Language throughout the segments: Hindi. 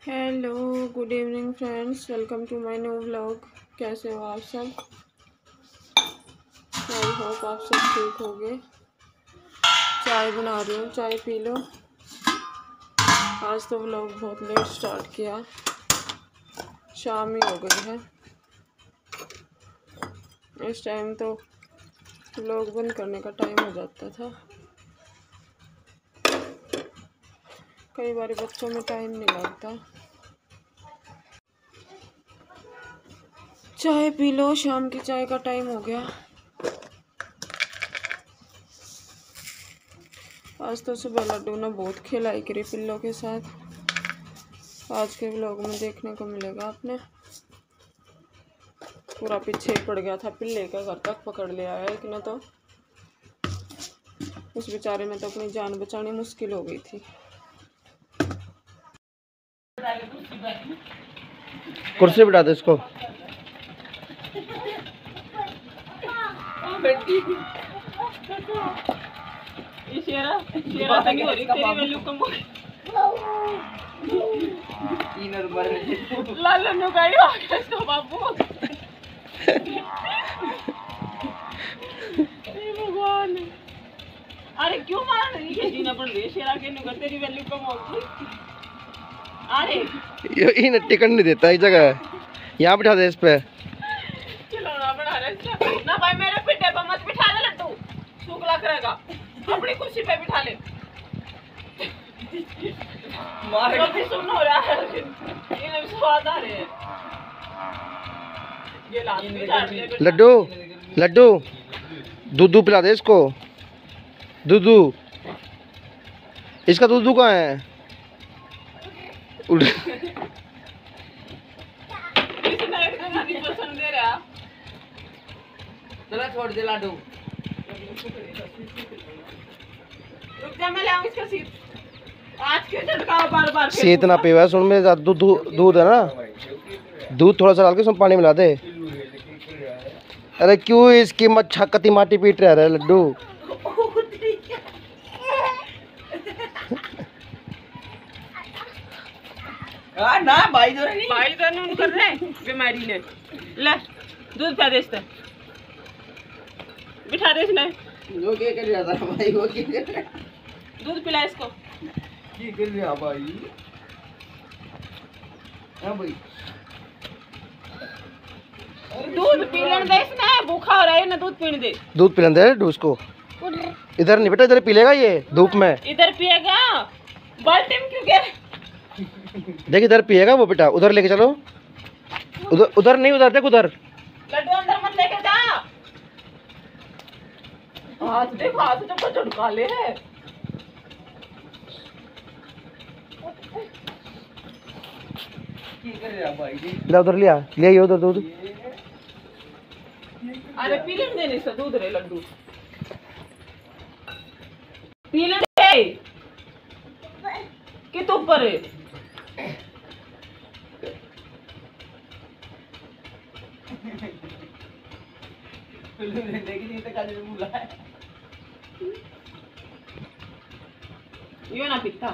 Hello, good evening friends, welcome to my new vlog. कैसे हो आप सब? आई होप आप सब ठीक होंगे। चाय बना रही हूँ, चाय पी लो। आज तो व्लॉग बहुत लेट स्टार्ट किया, शाम ही हो गई है। इस टाइम तो व्लॉग बंद करने का टाइम हो जाता था। कई बार बच्चों में टाइम नहीं लगता। चाय पी लो, शाम की चाय का टाइम हो गया। आज तो सुबह लड्डू ने बहुत खिलाई करी पिल्लों के साथ। आज के व्लॉग में देखने को मिलेगा आपने। पूरा पीछे पड़ गया था, पिल्ले का घर तक पकड़ लिया है एक ने तो। उस बेचारे ने तो अपनी जान बचानी मुश्किल हो गई थी। कुर्सी बिठा दे इसको। भगवान, अरे क्यों मार रही है? जीना पड़ रही है शेरा के नुकर, तेरी वैल्यू कम होगी। अरे ये इन टिकट नहीं देता इस जगह, यहाँ बिठा दे इस पे। खिलौना बना रहे ना भाई, मेरे पिट्टे पर मत बिठा दे लड्डू, सूख लग रहेगा। अपनी कुर्सी पे बिठा ले। मारे भी सुन हो रहा है, इन्हें स्वाद आ रहे हैं। ये लात भी चाट ले। लड्डू लड्डू दूध पिला दे इसको। दूध, इसका दूध कहाँ है? पसंद दे रहा, चला छोड़ दे लाडू। रुक जा, मैं लाऊं इसका सीट। आज के झटका बार बार सीत ना पीवा, सुन में दूध दूध है ना, दूध थोड़ा सा डाल के उसमें पानी मिला दे। अरे क्यों इसकी मच्छा कती माटी पीट रहा है लड्डू? ना भाई तो नहीं, भाई तो कर रहे बीमारी ने। ले दूध पा दे इससे, बिठा दे इसने। वो क्या कर रहा था भाई? वो क्या कर रहा है? दूध पिला इसको। क्या कर रहा भाई? हाँ भाई, दूध पी लेने दे इसने, भूखा हो रहा है ना, दूध पीने दे। दूध पिला दे लड्डू उसको। इधर नहीं बेटा, इधर पी लेगा ये धूप में। इधर पिएगा, बाल्टी में क्यों गिर? देख इधर पिएगा वो बेटा, उधर लेके चलो। उधर उधर नहीं, उधर देख उधर। लड्डू अंदर मत लेके जा। हाथ देख, हाथ जब झटका ले है। क्या कर रहा भाई? ला उधर लिया लिया ये उधर दूध। अरे पी लेने दे इससे दूध रे लड्डू, पी लेने दे। कि तू ऊपर है? देखी नहीं तो काले मुला है। यो ना पीता।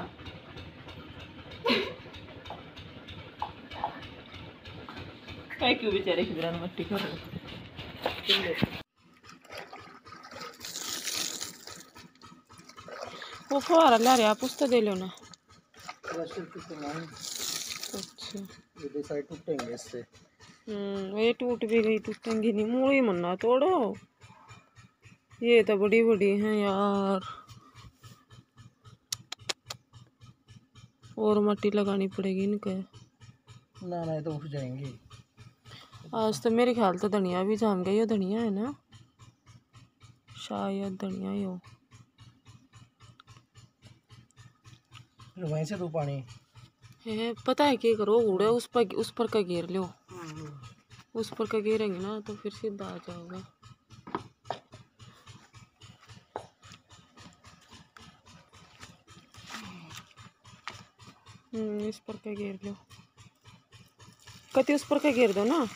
काय क्यों बेचारे की तरह मट्टी कर रहे? वो फुहारा ला रहे, आप उससे दे लो ना। अच्छा, ये साइड टूटेंगे इससे। ये टूट भी गई, टूटेंगी नहीं। मूड़ी मन्ना तोड़ो, ये तो बड़ी बड़ी हैं यार। और मट्टी लगानी पड़ेगी इनके। ना ना ये तो उठ जाएंगे। आज तो मेरे ख्याल तो धनिया भी जाम गई। ये धनिया है ना, शायद धनिया ही हो। वहीं से तो पानी है, पता है क्या करो, उड़े उस पर का घेर लो। उस पर का घेरेंगे ना तो फिर सीधा आ जाओगा। इस पर का घेर लो, कति उस पर का घेर दो ना।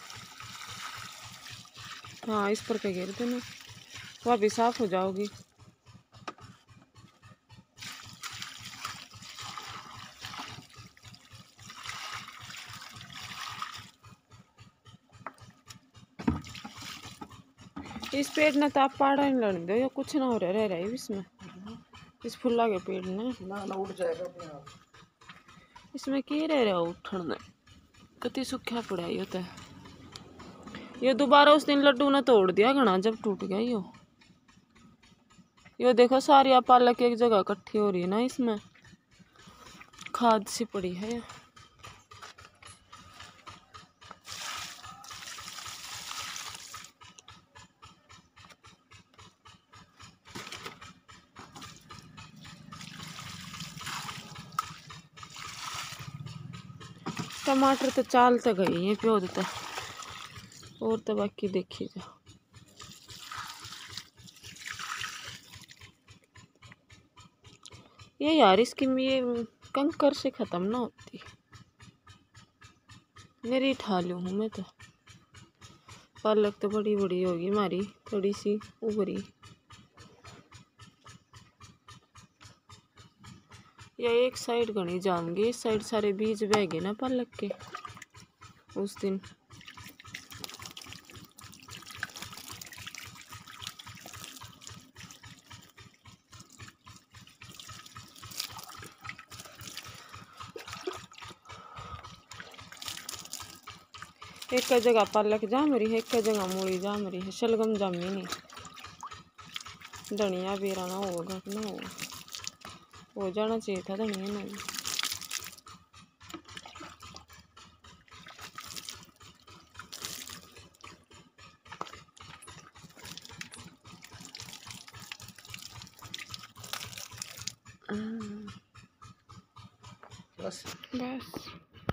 हाँ, इस पर का घेर दो ना, वह भी साफ हो जाओगी। इस पेड़ ने तो आप पाड़ा नहीं लड़ दो, या कुछ ना हो रहा रह रहा है इसमें, इस फुल्ला के पेड़ ने ना उठ जाएगा अपने आप। इसमें की रह रहा उठने कति सूखा पड़ा है तो ये दोबारा उस दिन लड्डू ने तोड़ दिया घना जब टूट गया यो देखो सारी पालक एक जगह इकट्ठी हो रही है ना, इसमें खाद सी पड़ी है। टमाटर तो चाल तो गई है प्यो देता, और तो बाकी देखी जा। ये यार इसकी ये कंकर से ख़त्म ना होती, मेरी ठा लूँ हूँ मैं तो। पालक तो बड़ी बड़ी होगी हमारी, थोड़ी सी उभरी। या एक साइड घनी जाऊंगी, इस साइड सारे बीज बह गए ना पालक के उस दिन। एक जगह पालक जाम रही है, एक जगह मूली जाम रही है, शलगम जामी नहीं। धनिया बेरा ना होगा ना हो जाना चाहिए था धनिया ना भी। बस बस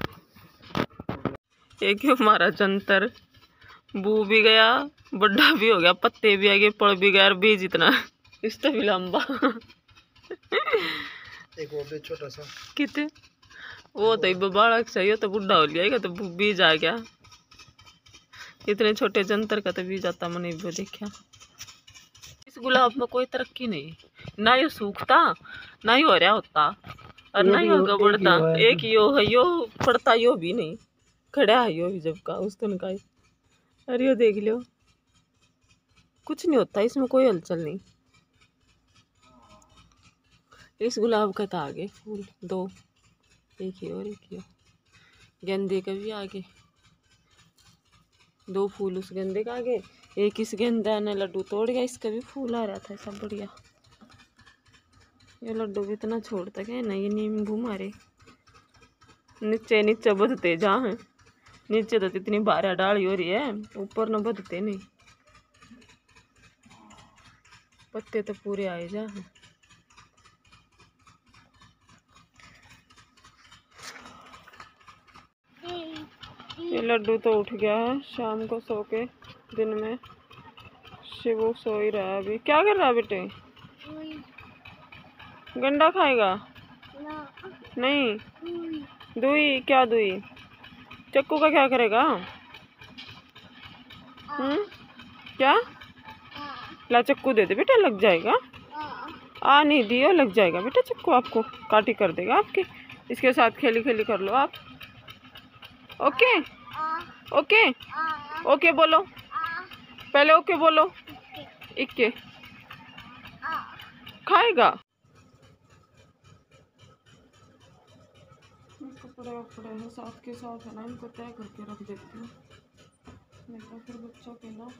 एक ही हमारा जंतर बू भी गया, बड्ढा भी हो गया, पत्ते भी आ गए, पड़ भी गया, और बीज इतना इससे भी लंबा। एक वो भी छोटा सा कितने वो तो बालक चाहिए तो बुढ़ा हो लिया तो बीज आ गया। इतने छोटे जंतर का तो बीज आता मैंने भी देखा। इस गुलाब में कोई तरक्की नहीं, ना ये सूखता ना ही हो रहा होता और ना ही होगा बढ़ता। एक यो है यो पड़ता यो भी नहीं, खड़ा है यो भी जब का उस दिन का। अरे यो देख लो कुछ नहीं होता इसमें, कोई हलचल नहीं। इस गुलाब का तो आगे फूल दो, एक ही और एक ही। गेंदे का भी आगे दो फूल, उस गेंदे का आगे एक, इस गेंदा ने लड्डू तोड़ गया, इसका भी फूल आ रहा था सब बढ़िया। ये लड्डू भी इतना छोड़ता है ना, ये नींबू मारे नीचे नीचे बदते जहाँ है, नीचे तो इतनी बारह डाली हो रही है, ऊपर न बदते नहीं, पत्ते तो पूरे आए जा। ये लड्डू तो उठ गया है शाम को सो के, दिन में शिवू सो ही रहा है अभी। क्या कर रहा है बेटे? गंडा खाएगा? नहीं दुई, क्या दुई? चक्कू का क्या करेगा? क्या? ला चक्कू दे दे बेटा, लग जाएगा। आ नहीं दियो, लग जाएगा बेटा चक्कू, आपको काटी कर देगा आपके। इसके साथ खेली खेली कर लो आप। ओके ओके ओके बोलो पहले, ओके बोलो। इक्के खाएगा। कपड़े वपड़े हैं साथ के साथ है ना, इनको तय करके रख देती हूँ, नहीं तो फिर बच्चों के ना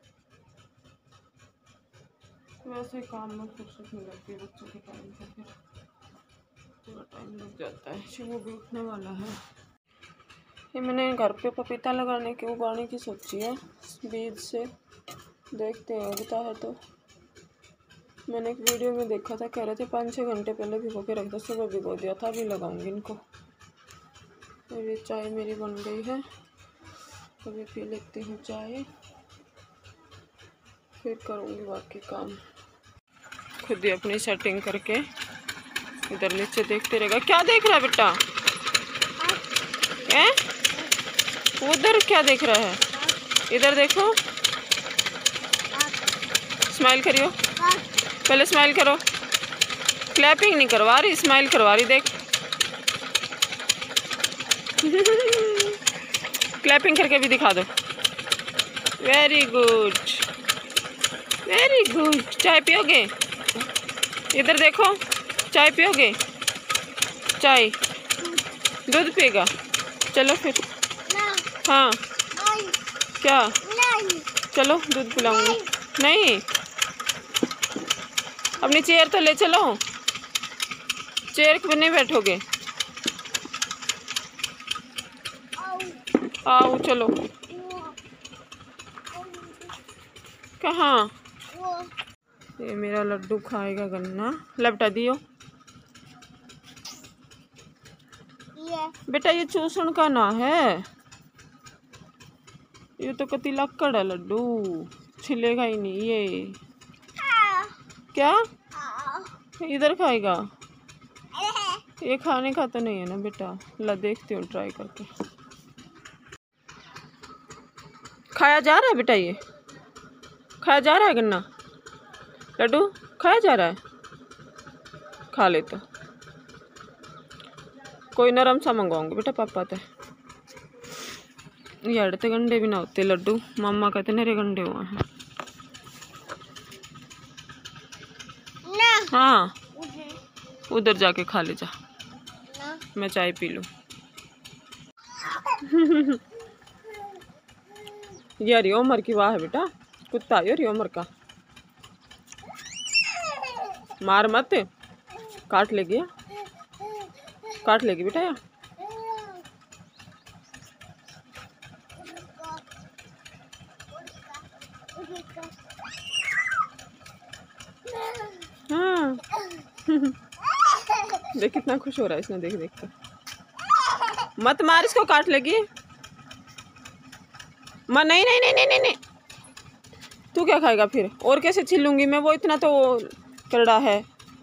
वैसे काम में फुर्सत नहीं लगती बच्चों के टाइम से, फिर पूरा टाइम लग जाता है। शिवू भी उठने वाला है। ये मैंने घर पे पपीता लगाने की उगाने की सोची है बीज से, देखते हैं उगता है तो। मैंने एक वीडियो में देखा था, कह रहे थे 5-6 घंटे पहले भिगो के रख दो, सुबह भिगो दिया था, अभी लगाऊंगी इनको। अभी चाय मेरी बन गई है, अभी पी लेती हूँ चाय, फिर करूँगी बाकी काम। खुद ही अपनी सेटिंग करके इधर नीचे देखते रहेगा। क्या देख रहा है बेटा? उधर क्या देख रहा है? इधर देखो, स्माइल करियो, पहले स्माइल करो। क्लैपिंग नहीं करवा रही, स्माइल करवा रही, देख। क्लैपिंग करके भी दिखा दो। Very good. Very good. चाय पियोगे? इधर देखो, चाय पियोगे? चाय, दूध पिएगा? चलो फिर। हाँ क्या? चलो दूध पिलाऊंगी। नहीं, अपनी चेयर तो ले चलो, चेयर पे नहीं बैठोगे। आओ चलो। कहाँ? ये मेरा लड्डू खाएगा गन्ना। लपटा दियो बेटा, ये चूसण का ना है, ये तो कति लक्कड़ है लड्डू, छिलेगा ही नहीं ये। क्या इधर खाएगा? ये खाने का तो नहीं है ना बेटा। ला देखती हूँ ट्राई करके। खाया जा रहा है बेटा, ये खाया जा रहा है गन्ना लड्डू, खाया जा रहा है? खा ले तो। कोई नरम सा मंगवाऊंगी बेटा पापा ते। ये अड़ते गंडे भी ना होते लड्डू, मामा कहते मेरे गंडे हुए हैं। हाँ उधर जाके खा ले जा, मैं चाय पी लूँ। ये हरी उमर की वाह है बेटा, कुत्ता है हरी उमर का। मार मत, काट लेगी, काट लेगी बेटा यार। हाँ देख कितना खुश हो रहा है इसने, देख देख के। मत मार इसको, काट लेगी। मां नहीं नहीं नहीं नहीं नहीं नहीं, तू क्या खाएगा फिर? और कैसे छीलूंगी मैं, वो इतना तो करड़ा है।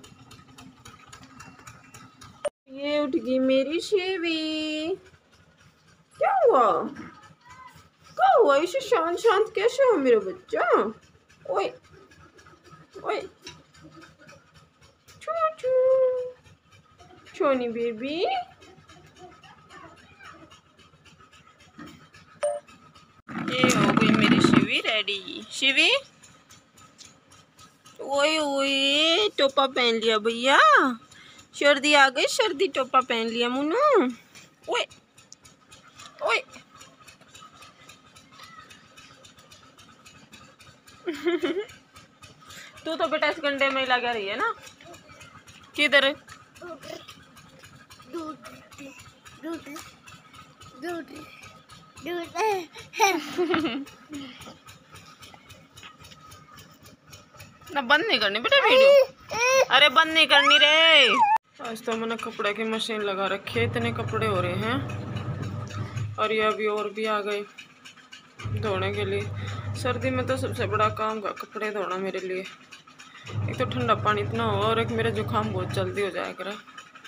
ये उठ गई मेरी शेवी। क्या हुआ? क्या हुआ? इसे शांत शांत कैसे हो मेरा बच्चा? ओए ओए छू छू, छोनी बेबी। ये हो गई मेरी शिवी रेडी। शिवी ओए ओए, टोपा पहन लिया भैया, सर्दी आ गई, सर्दी टोपा पहन लिया मुन्नू। ओए ओए तू तो बेटा इस गंडे में ही लगा रही है ना। किधर? ना बंद नहीं करनी बेटा वीडियो, अरे बंद नहीं करनी रे। आज तो मैंने कपड़े की मशीन लगा रखी है, इतने कपड़े हो रहे हैं, और ये अभी और भी आ गए धोने के लिए। सर्दी में तो सबसे बड़ा काम का कपड़े धोना मेरे लिए। एक तो ठंडा पानी इतना हो, और एक मेरा जुकाम बहुत जल्दी हो जाया करे।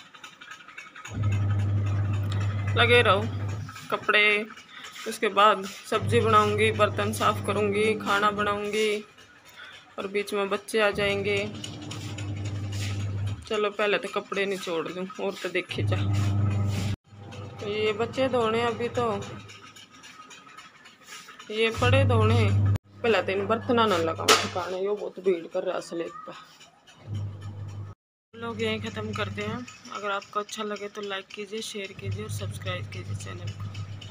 लगे रहो कपड़े, उसके बाद सब्जी बनाऊंगी, बर्तन साफ करूंगी, खाना बनाऊंगी, और बीच में बच्चे आ जाएंगे। चलो पहले तो कपड़े निचोड़ दूं, और तो देखे जा। तो ये बच्चे धोने, अभी तो ये पड़े धोने। पहले तो इन बर्तना न लगा ठिकाने, ये बहुत भीड़ कर रहा है स्लेब पे। लोग यहीं ख़त्म करते हैं। अगर आपको अच्छा लगे तो लाइक कीजिए, शेयर कीजिए और सब्सक्राइब कीजिए चैनल को।